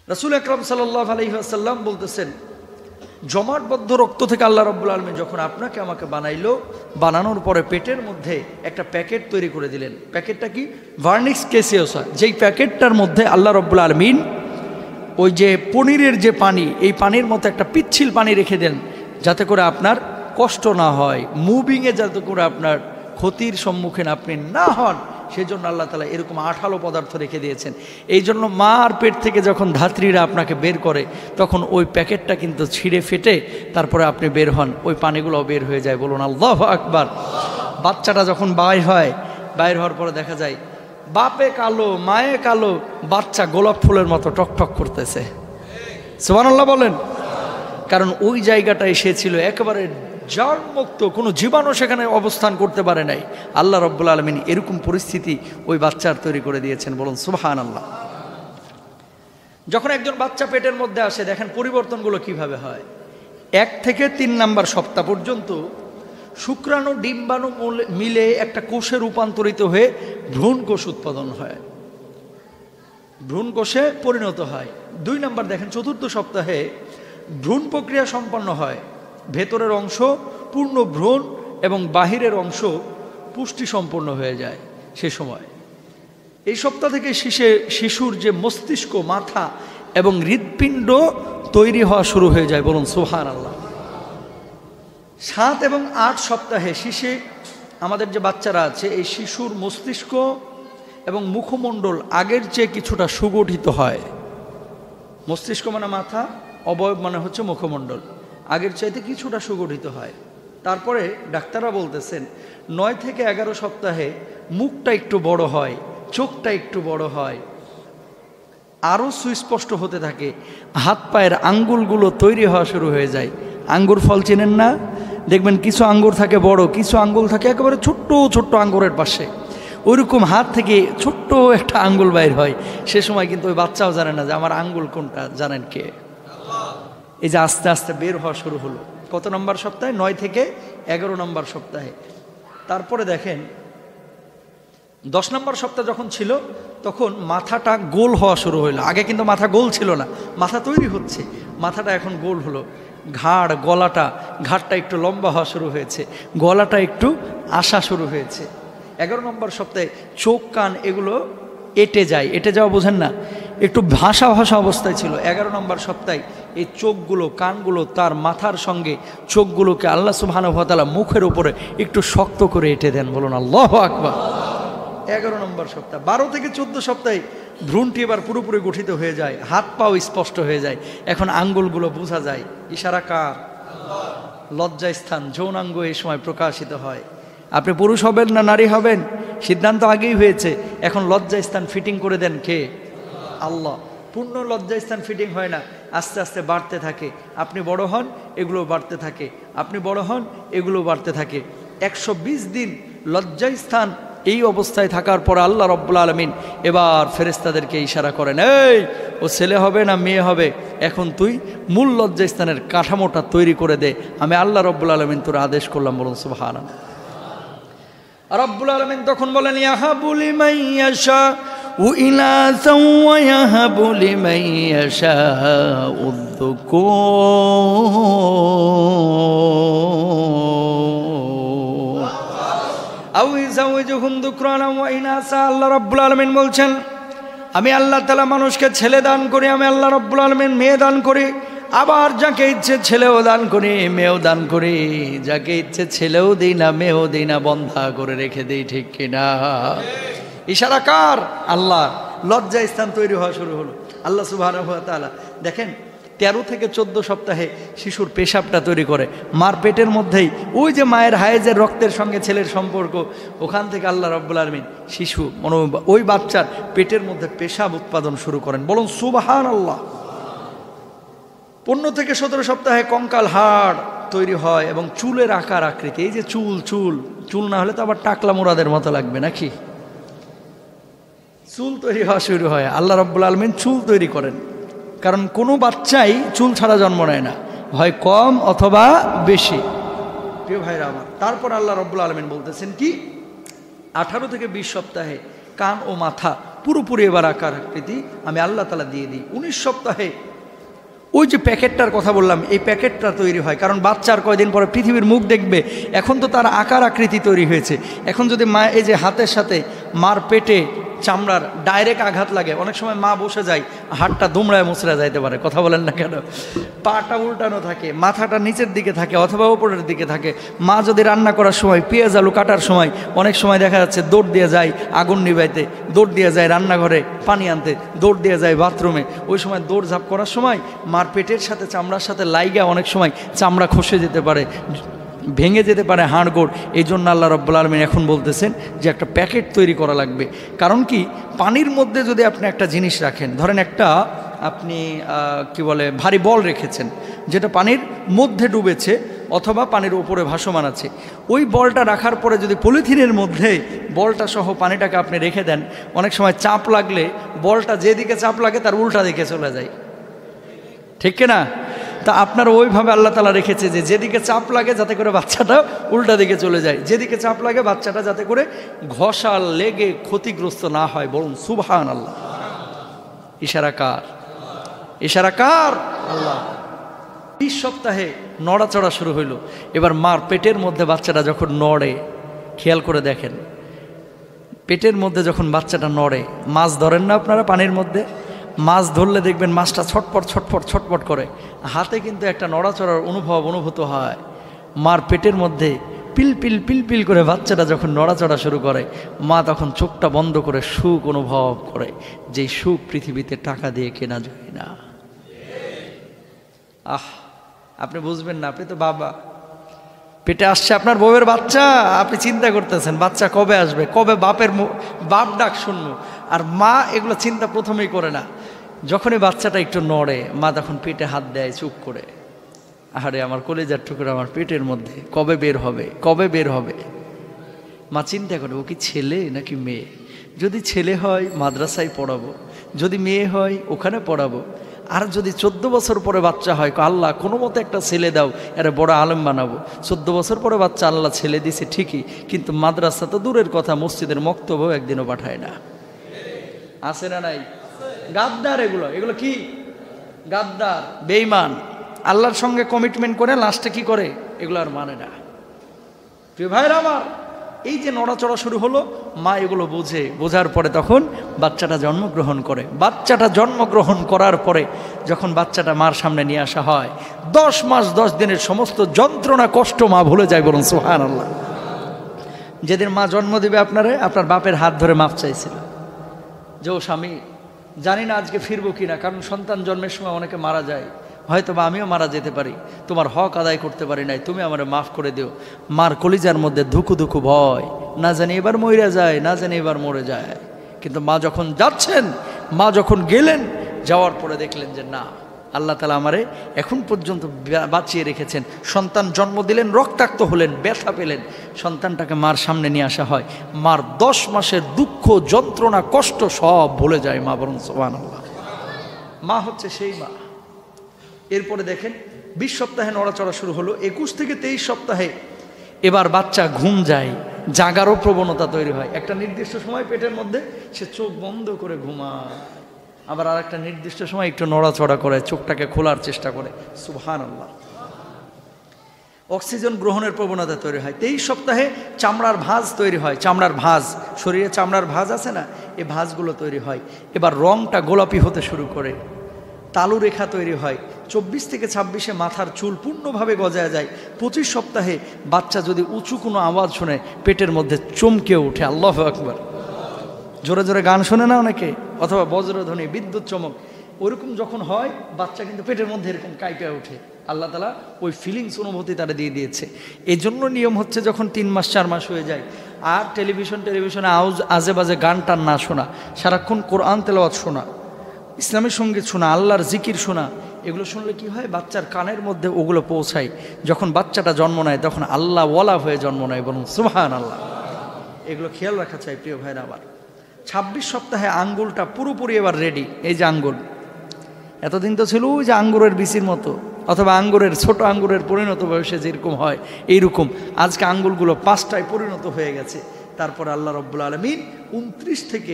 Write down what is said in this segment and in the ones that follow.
রাসূল আকরাম সাল্লাল্লাহু আলাইহি ওয়াসাল্লাম বলতেছেন, জমাটবদ্ধ রক্ত থেকে আল্লাহ রাব্বুল আলামিন যখন আপনাকে আমাকে বানাইলো, বানানোর পরে পেটের মধ্যে একটা প্যাকেট তৈরি করে দিলেন। প্যাকেটটা কি? Vernix caseosa. যেই প্যাকেটটার মধ্যে আল্লাহ রাব্বুল আলামিন ওই যে পনিরের যে পানি, এই পানির মতো একটা পিচ্ছিল পানি রেখে দেন, যাতে করে আপনার কষ্ট না হয়, মুভিংয়ে যাতে করে আপনার ক্ষতির সম্মুখীন আপনি না হন, সেজন্য আল্লাহ তাআলা এরকম আঠালো পদার্থ রেখে দিয়েছেন। এই জন্য মার পেট থেকে যখন ধাত্রীরা আপনাকে বের করে, তখন ওই প্যাকেটটা কিন্তু ছিঁড়ে ফেটে তারপরে আপনি বের হন, ওই পানিগুলো বের হয়ে যায়। বলুন আল্লাহু আকবার। বাচ্চাটা যখন বাইর হওয়ার পরে দেখা যায় বাপে কালো, মায়ে কালো, বাচ্চা গোলাপ ফুলের মতো টকটক করতেছে। সুবহানাল্লাহ বলেন। কারণ ওই জায়গাটায় সে ছিল একেবারে জার্মুক্ত, কোনো জীবাণু সেখানে অবস্থান করতে পারে নাই। আল্লাহ রাব্বুল আলামিন এরকম পরিস্থিতি ওই বাচ্চার তৈরি করে দিয়েছেন। বলুন সুবহানাল্লাহ। যখন একজন বাচ্চা পেটের মধ্যে আসে, দেখেন পরিবর্তনগুলো কিভাবে হয়। 1 থেকে 3 নাম্বার সপ্তাহ পর্যন্ত শুক্রাণু ডিম্বাণু মিলে একটা কোষে রূপান্তরিত হয়ে ভ্রূণকোষ উৎপাদন হয়, ভ্রূণকোষে পরিণত হয়। 2 নাম্বার দেখেন 4র্থ সপ্তাহে ভ্রূণ প্রক্রিয়া সম্পন্ন হয়। ভেতরের অংশ পূর্ণ ভ্রূণ এবং বাহিরের অংশ পুষ্টি সম্পন্ন হয়ে যায় সে সময়। এই সপ্তাহ থেকে শিশুর যে মস্তিষ্ক, মাথা এবং হৃৎপিণ্ড তৈরি হওয়া শুরু হয়ে যায়। বলুন সুবহানাল্লাহ। 7 এবং 8 সপ্তাহে আমাদের যে বাচ্চারা আছে, এই শিশুর মস্তিষ্ক এবং মুখমণ্ডল আগের চেয়ে কিছুটা সুগঠিত হয়। মস্তিষ্ক মানে মাথা, অবয়ব মানে হচ্ছে মুখমণ্ডল, আগের চাইতে কিছুটা সুগঠিত হয়। তারপরে ডাক্তাররা বলতেছেন 9 থেকে 11 সপ্তাহে মুখটা একটু বড় হয়, চোখটা একটু বড় হয়, আরও সুস্পষ্ট হতে থাকে, হাত পায়ের আঙ্গুলগুলো তৈরি হওয়া শুরু হয়ে যায়। আঙ্গুর ফল চেনেন না? দেখবেন কিছু আঙ্গুর থাকে বড়, কিছু আঙ্গুল থাকে একেবারে ছোট্ট ছোট্ট আঙ্গুরের পাশে। ওইরকম হাত থেকে ছোট্ট একটা আঙ্গুল বাইর হয়। সে সময় কিন্তু ওই বাচ্চাও জানে না যে আমার আঙ্গুল কোনটা। জানেন কে? এই যে আস্তে আস্তে বের হওয়া শুরু হলো। কত নম্বর সপ্তাহে? 9 থেকে 11 নম্বর সপ্তাহে। তারপরে দেখেন 10 নম্বর সপ্তাহ যখন ছিল, তখন মাথাটা গোল হওয়া শুরু হলো। আগে কিন্তু মাথা গোল ছিল না, মাথা তৈরি হচ্ছে, মাথাটা এখন গোল হলো। ঘাড়টা একটু লম্বা হওয়া শুরু হয়েছে, গলাটা একটু আসা শুরু হয়েছে। 11 নম্বর সপ্তাহে চোখ কান এগুলো এঁটে যাওয়া বোঝেন না, একটু ভাষা অবস্থায় ছিল। 11 নম্বর সপ্তাহে এই চোখগুলো, কানগুলো তার মাথার সঙ্গে চোখগুলোকে আল্লাহ সুবহানাহু ওয়া তাআলা মুখের উপরে একটু শক্ত করে এঁটে দেন। বলুন আল্লাহু আকবার। 11 নম্বর সপ্তাহ। 12 থেকে 14 সপ্তাহে ভ্রূণটি এবার পুরোপুরি গঠিত হয়ে যায়, হাত পাও স্পষ্ট হয়ে যায়, এখন আঙ্গুলগুলো বোঝা যায়। ইশারা কার? লজ্জাস্থান, যৌনাঙ্গ এই সময় প্রকাশিত হয়। আপনি পুরুষ হবেন না নারী হবেন সিদ্ধান্ত আগেই হয়েছে, এখন লজ্জাস্থান ফিটিং করে দেন কে? আল্লাহ। পূর্ণ লজ্জাস্থান ফিটিং হয় না, আস্তে আস্তে বাড়তে থাকে। আপনি বড় হন, এগুলো বাড়তে থাকে, আপনি বড় হন, এগুলো বাড়তে থাকে। 120 দিন লজ্জাস্থান এই অবস্থায় থাকার পর আল্লাহ রাব্বুল আলামিন এবার ফেরেশতাদেরকে ইশারা করেন, এই ও ছেলে হবে না মেয়ে হবে, এখন তুই মূল লজ্জাস্থানের কাঠামোটা তৈরি করে দে, আমি আল্লাহ রাব্বুল আলামিন তোর আদেশ করলাম। বলুন সুবহানাল্লাহ। রাব্বুল আলামিন তখন বলেন, ইয়াহাবু লিমান ইয়াশাউ ইনাসাও ওয়া ইয়াহাবু লিমান ইয়াশাউ যুকুর আও ইযাওয়াজুহুম যুকরানা ওয়া ইনাসা। আল্লাহ রাব্বুল আলামিন বলছেন, আমি আল্লাহ তাআলা মানুষকে ছেলে দান করি, আমি আল্লাহ রাব্বুল আলামিন মেয়ে দান করি, আবার যাকে ইচ্ছে ছেলেও দান করি, মেয়েও দান করি, যাকে ইচ্ছে ছেলেও দিই না মেয়েও দিই না, বন্ধা করে রেখে দিই। ঠিক কিনা? ইশারা কার? আল্লাহ। লজ্জাস্থান তৈরি হওয়া শুরু হলো। আল্লাহ সুবহানাহু ওয়া তাআলা দেখেন 13 থেকে 14 সপ্তাহে শিশুর পেশাবটা তৈরি করে মার পেটের মধ্যেই। ওই যে মায়ের হায়েজের রক্তের সঙ্গে ছেলের সম্পর্ক, ওখান থেকে আল্লাহ রাব্বুল আলামিন ওই বাচ্চার পেটের মধ্যে পেশাব উৎপাদন শুরু করেন। বলুন সুবহানাল্লাহ। 15 থেকে 17 সপ্তাহে কঙ্কাল হাড় তৈরি হয় এবং চুলের আকার আকৃতি। এই যে চুল না হলে তো আবার টাকলা মুরাদের মতো লাগবে নাকি? চুল তৈরি হওয়া শুরু হয়। আল্লাহ রাব্বুল আলামিন চুল তৈরি করেন, কারণ কোনো বাচ্চাই চুল ছাড়া জন্ম নেয় না, হয় কম অথবা বেশি। প্রিয় ভাইরা আমার, তারপর আল্লাহ রাব্বুল আলামিন বলতেছেন কি, 18 থেকে 20 সপ্তাহে কান ও মাথা পুরোপুরি এবার আকার আকৃতি আমি আল্লাহ তাআলা দিয়ে দিই। 19 সপ্তাহে ওই যে প্যাকেটটার কথা বললাম, এই প্যাকেটটা তৈরি হয়, কারণ বাচ্চার কয়দিন পরে পৃথিবীর মুখ দেখবে। এখন তো তার আকার আকৃতি তৈরি হয়েছে। এখন যদি মা এই যে হাতের সাথে মার পেটে চামড়ার ডাইরেক্ট আঘাত লাগে, অনেক সময় মা বসে যায়, হাতটা দুমড়ায় মুচড়া যাইতে পারে, কথা বলেন না কেন? পাটা উল্টানো থাকে, মাথাটা নিচের দিকে থাকে অথবা উপরের দিকে থাকে। মা যদি রান্না করার সময় পেঁয়াজ আলু কাটার সময় অনেক সময় দেখা যাচ্ছে দৌড় দিয়ে যায় আগুন নিভাইতে, দৌড় দিয়ে যায় রান্নাঘরে পানি আনতে, দৌড় দিয়ে যায় বাথরুমে। ওই সময় দৌড় ঝাঁপ করার সময় মার পেটের সাথে চামড়ার সাথে লাইগা অনেক সময় চামড়া খসে যেতে পারে, ভেঙে যেতে পারে হাড়গোড়। এই জন্য আল্লাহ রাব্বুল আলামিন এখন বলতেছেন যে একটা প্যাকেট তৈরি করা লাগবে। কারণ কি, পানির মধ্যে যদি আপনি একটা জিনিস রাখেন, ধরেন একটা আপনি কি বলে ভারী বল রেখেছেন যেটা পানির মধ্যে ডুবেছে অথবা পানির উপরে ভাসমান আছে, ওই বলটা রাখার পরে যদি পলিথিনের মধ্যে বলটা সহ পানিটাকে আপনি রেখে দেন, অনেক সময় চাপ লাগলে বলটা যেদিকে চাপ লাগে তার উল্টা দিকে চলে যায়, ঠিক কিনা? তা আপনার ওইভাবে আল্লাহ তাআলা রেখেছে যে যেদিকে চাপ লাগে যাতে করে বাচ্চাটা উল্টা দিকে চলে যায়, যেদিকে চাপ লাগে বাচ্চাটা যাতে করে ঘষা লেগে ক্ষতিগ্রস্ত না হয়। বলুন সুবহানাল্লাহ। ইশারা কার? ইশারা কার? আল্লাহ। 20 সপ্তাহে নড়াচড়া শুরু হইল। এবার মার পেটের মধ্যে বাচ্চাটা যখন নড়ে, খেয়াল করে দেখেন, পেটের মধ্যে যখন বাচ্চাটা নড়ে, মাছ ধরেন না আপনারা পানির মধ্যে? মাছ ধরলে দেখবেন মাছটা ছটপট ছটপট ছটপট করে, হাতে কিন্তু একটা নড়াচড়ার অনুভূত হয়। মার পেটের মধ্যে পিলপিল পিলপিল করে বাচ্চাটা যখন নড়াচড়া শুরু করে, মা তখন চোখটা বন্ধ করে সুখ অনুভব করে, যেই সুখ পৃথিবীতে টাকা দিয়ে কেনা যায় না। আপনি বুঝবেন না, আপনি তো বাবা, পেটে আসছে আপনার বউয়ের বাচ্চা, আপনি চিন্তা করতেছেন বাচ্চা কবে আসবে, কবে বাপ ডাক শুনবো। আর মা এগুলো চিন্তা প্রথমেই করে না। যখনই বাচ্চাটা একটু নড়ে, মা তখন পেটে হাত দেয় চুপ করে, আরে আমার কলিজার টুকরো আমার পেটের মধ্যে, কবে বের হবে, কবে বের হবে। মা চিন্তা করে ও কি ছেলে নাকি মেয়ে, যদি ছেলে হয় মাদ্রাসায় পড়াবো, যদি মেয়ে হয় ওখানে পড়াবো, আর যদি 14 বছর পরে বাচ্চা হয়, আল্লাহ কোনো মতো একটা ছেলে দাও, এরা বড় আলেম বানাবো। 14 বছর পরে বাচ্চা আল্লাহ ছেলে দিছে ঠিকই, কিন্তু মাদ্রাসা তো দূরের কথা, মসজিদের মক্তব্য একদিনও পাঠায় না। আছে না নাই? গাদ্দার এগুলো, এগুলো কি গাদ্দার, বেঈমান, আল্লাহর সঙ্গে কমিটমেন্ট করে লাস্টে কি করে, এগুলো আর মানে না। প্রিয় ভাইরা আমার, এই যে নড়াচড়া শুরু হলো, মা এগুলো বোঝে, বোঝার পরে তখন বাচ্চাটা জন্মগ্রহণ করে। বাচ্চাটা জন্মগ্রহণ করার পরে যখন বাচ্চাটা মার সামনে নিয়ে আসা হয়, 10 মাস 10 দিনের সমস্ত যন্ত্রণা কষ্ট মা ভুলে যায়। বলুন সুবহানাল্লাহ। যেদিন মা জন্ম দিবে আপনারে, আপনার বাপের হাত ধরে মাপ চাইছিল যে ও স্বামী, জানি না আজকে ফিরবো কিনা, কারণ সন্তান জন্মের সময় অনেকে মারা যায়, হয়তো বা আমিও মারা যেতে পারি, তোমার হক আদায় করতে পারি নাই, তুমি আমারে মাফ করে দিও। মার কলিজার মধ্যে ধুকু ধুকু ভয়, না জানি এবার মরে যায়, না জানি এবার মরে যায়। কিন্তু মা যখন যাচ্ছেন, মা যখন গেলেন, যাওয়ার পরে দেখলেন যে না, আল্লাহ তাআলা আমারে এখন পর্যন্ত বাঁচিয়ে রেখেছেন। সন্তান জন্ম দিলেন, রক্তাক্ত হলেন, ব্যথা পেলেন, সন্তানটাকে মার সামনে নিয়ে আসা হয়, মার 10 মাসের দুঃখ যন্ত্রণা কষ্ট সব ভুলে যায় মা। বলুন সুবহানাল্লাহ। মা হচ্ছে সেই মা। এরপরে দেখেন 20 সপ্তাহে নড়াচড়া শুরু হলো। 21 থেকে 23 সপ্তাহে এবার বাচ্চা ঘুম যায়, জাগারও প্রবণতা তৈরি হয়। একটা নির্দিষ্ট সময় পেটের মধ্যে সে চোখ বন্ধ করে ঘুমায়, আবার আর একটা নির্দিষ্ট সময় একটু নড়াচড়া করে, চোখটাকে খোলার চেষ্টা করে। সুবহানাল্লাহ। অক্সিজেন গ্রহণের প্রবণতা তৈরি হয়। 23 সপ্তাহে চামড়ার ভাঁজ তৈরি হয়, চামড়ার ভাঁজ, শরীরে চামড়ার ভাঁজ আছে না, এই ভাঁজগুলো তৈরি হয়। এবার রংটা গোলাপি হতে শুরু করে, তালু রেখা তৈরি হয়। 24 থেকে 26-এ মাথার চুল পূর্ণভাবে গজায় যায়। 25 সপ্তাহে বাচ্চা যদি উঁচু কোনো আওয়াজ শুনে, পেটের মধ্যে চমকে ওঠে। আল্লাহু আকবার। জোরে জোরে গান শোনে না অনেকে, অথবা বজ্রধ্বনি, বিদ্যুৎ চমক, ওইরকম যখন হয় বাচ্চা কিন্তু পেটের মধ্যে এরকম কাঁপে ওঠে। আল্লাহ তাআলা ওই ফিলিংস, অনুভূতি তারা দিয়ে দিয়েছে। এই জন্য নিয়ম হচ্ছে যখন 3 মাস 4 মাস হয়ে যায়, আর টেলিভিশনে আজে বাজে গান টান না শোনা, সারাক্ষণ কোরআন তেলাওয়াত শোনা, ইসলামী সঙ্গীত শোনা, আল্লাহর জিকির শোনা, এগুলো শুনলে কি হয়, বাচ্চার কানের মধ্যে ওগুলো পৌঁছায়। যখন বাচ্চাটা জন্ম নেয় তখন আল্লাহ ওয়ালা হয়ে জন্ম নেয়। বলুন সুবহানাল্লাহ। এগুলো খেয়াল রাখা চাই প্রিয় ভাইরা আমার। 26 সপ্তাহে আঙ্গুলটা পুরোপুরি এবার রেডি। এই যে আঙ্গুল, এতদিন তো ছিল ওই যে আঙ্গুরের বিচির মতো, অথবা আঙ্গুরের ছোট আঙ্গুরের পরিণত বয়সে যেরকম হয় এইরকম, আজকে আঙ্গুলগুলো 5টায় পরিণত হয়ে গেছে। তারপর আল্লাহ রাব্বুল আলামিন 29 থেকে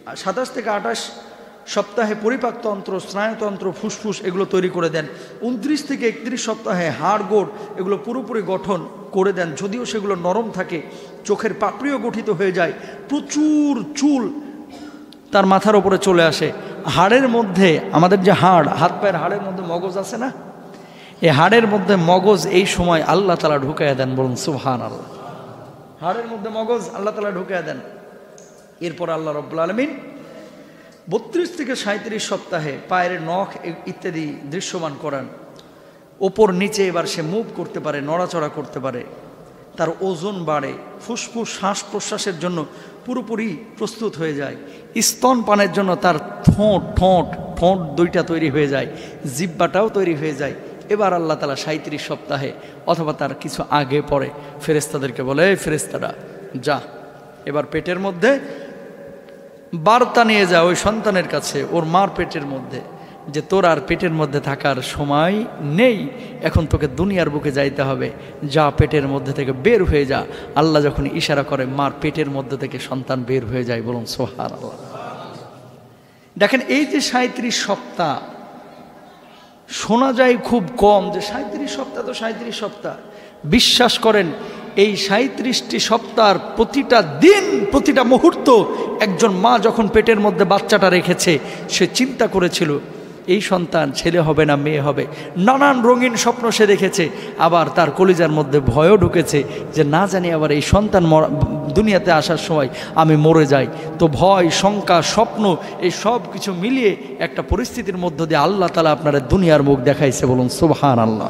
27 থেকে 28 সপ্তাহে পরিপাকতন্ত্র, স্নায়ুতন্ত্র, ফুসফুস এগুলো তৈরি করে দেন। 29 থেকে 31 সপ্তাহে হাড় গোড় এগুলো পুরোপুরি গঠন করে দেন, যদিও সেগুলো নরম থাকে। চোখের পাপড়িও গঠিত হয়ে যায়। প্রচুর চুল তার মাথার উপরে চলে আসে। হাড়ের মধ্যে, আমাদের যে হাড়, হাত পায়ের হাড়ের মধ্যে মগজ আছে না, এই হাড়ের মধ্যে মগজ এই সময় আল্লাহ তাআলা ঢুকাইয়া দেন। বলুন সুবহানাল্লাহ। হাড়ের মধ্যে মগজ আল্লাহ তাআলা ঢুকাইয়া দেন। এরপর আল্লাহ রাব্বুল আলামিন 32 থেকে 37 সপ্তাহে পায়ের নখ ইত্যাদি দৃশ্যমান করান। ওপর নিচে এবার সে মুভ করতে পারে, নড়াচড়া করতে পারে, তার ওজন বাড়ে, ফুসফুস শ্বাস প্রশ্বাসের জন্য পুরোপুরি প্রস্তুত হয়ে যায়, স্তন পানের জন্য তার ঠোঁট দুইটা তৈরি হয়ে যায়, জিহ্বাটাও তৈরি হয়ে যায়। এবার আল্লাহ তাআলা 37 সপ্তাহে অথবা তার কিছু আগে পরে ফেরেশতাদেরকে বলে, ফেরেশতারা যা, এবার পেটের মধ্যে বার্তা নিয়ে যা ওই সন্তানের কাছে, ওর মার পেটের মধ্যে, যে তোর আর পেটের মধ্যে থাকার সময় নেই, এখন তোকে দুনিয়ার বুকে যাইতে হবে, যা পেটের মধ্যে থেকে বের হয়ে যা। আল্লাহ যখন ইশারা করে, মার পেটের মধ্যে থেকে সন্তান বের হয়ে যায়। বলুন সুবহানাল্লাহ। দেখেন, এই যে 37 সপ্তাহ, শোনা যায় খুব কম যে 37 সপ্তাহ তো 37 সপ্তাহ। বিশ্বাস করেন, এই 37টি সপ্তাহের প্রতিটা দিন, প্রতিটা মুহূর্ত একজন মা যখন পেটের মধ্যে বাচ্চাটা রেখেছে, সে চিন্তা করেছিল এই সন্তান ছেলে হবে না মেয়ে হবে। নানান রঙিন স্বপ্ন সে দেখেছে। আবার তার কলিজার মধ্যে ভয়ও ঢুকেছে যে না জানি আবার এই সন্তান দুনিয়াতে আসার সময় আমি মরে যাই। তো ভয়, শঙ্কা, স্বপ্ন এই সব কিছু মিলিয়ে একটা পরিস্থিতির মধ্য দিয়ে আল্লাহ তাআলা আপনারা দুনিয়ার মুখ দেখাইছে। বলুন সুবহানাল্লাহ।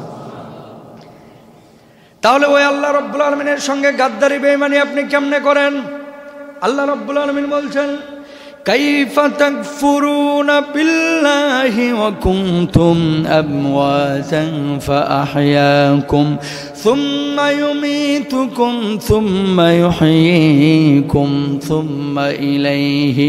তাহলে ওই আল্লাহ রাব্বুল আলামিনের সঙ্গে গাদ্দারি বেঈমানি আপনি কেমনে করেন? আল্লাহ রাব্বুল আলামিন বলছেন, কাইফা তাকফুরুনা বিল্লাহি ওয়া কুনতুম আমওয়াতান ফাআহইয়াকুম সুম্মা ইউমীতুকুম সুম্মা ইউহয়ীকুম সুম্মা ইলাইহি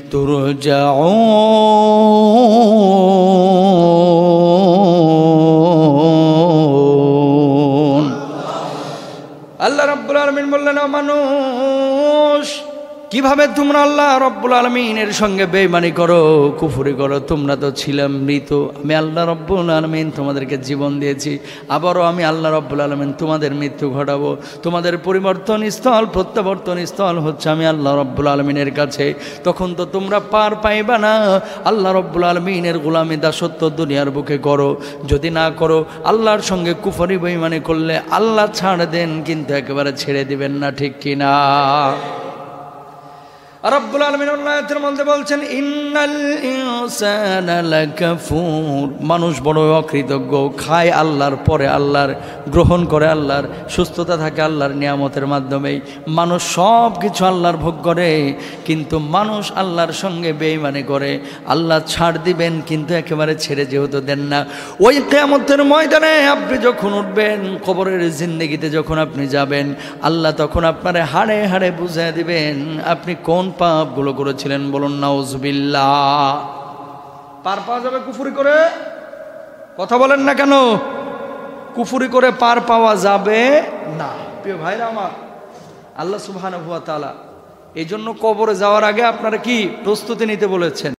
তুরজাউন। আল্লাহ রাব্বুল আলামিন বললেন, ও মানুষ, কিভাবে তোমরা আল্লাহ রাব্বুল আলামিনের সঙ্গে বেঈমানি করো, কুফরি করো? তোমরা তো ছিলাম মৃত, আমি আল্লাহ রাব্বুল আলামিন তোমাদেরকে জীবন দিয়েছি, আবারও আমি আল্লাহ রাব্বুল আলামিন তোমাদের মৃত্যু ঘটাবো। তোমাদের পরিবর্তন স্থল, প্রত্যাবর্তন স্থল হচ্ছে আমি আল্লাহ রাব্বুল আলামিনের কাছে। তখন তো তোমরা পার পাইবা না। আল্লাহ রাব্বুল আলামিনের গোলামি দাসত্ব দুনিয়ার বুকে করো। যদি না করো, আল্লাহর সঙ্গে কুফরি বেঈমানি করলে আল্লাহ ছাড় দেন, কিন্তু একেবারে ছেড়ে দিবেন না, ঠিক কিনা? রব্বুল আলামিন আয়াতের মধ্যে বলছেন, ইন্নাল ইনসানা লাকাফুর। মানুষ বড় অকৃতজ্ঞ, খায় আল্লাহর, পরে আল্লাহর, গ্রহণ করে আল্লাহর, সুস্থতা থাকে আল্লাহর নিয়ামতের মাধ্যমেই। মানুষ সব কিছু আল্লাহর ভোগ করে, কিন্তু মানুষ আল্লাহর সঙ্গে বেঈমানি করে। আল্লাহ ছাড় দিবেন, কিন্তু একেবারে ছেড়ে যেহেতু দেন না। ওই কিয়ামতের ময়দানে আপনি যখন উঠবেন, কবরের জিন্দেগিতে যখন আপনি যাবেন, আল্লাহ তখন আপনারে হাড়ে হাড়ে বুঝিয়ে দিবেন আপনি কোন পাপগুলো করেছিলেন। বলুন নাউজুবিল্লাহ। পার পাওয়া যাবে কুফরি করে? কথা বলেন না কেন? কুফরি করে পার পাওয়া যাবে না। প্রিয় ভাইরা আমার, আল্লাহ সুবহানাহু ওয়া তাআলা এই জন্য কবরে যাওয়ার আগে আপনারা কি প্রস্তুতি নিতে বলেছেন?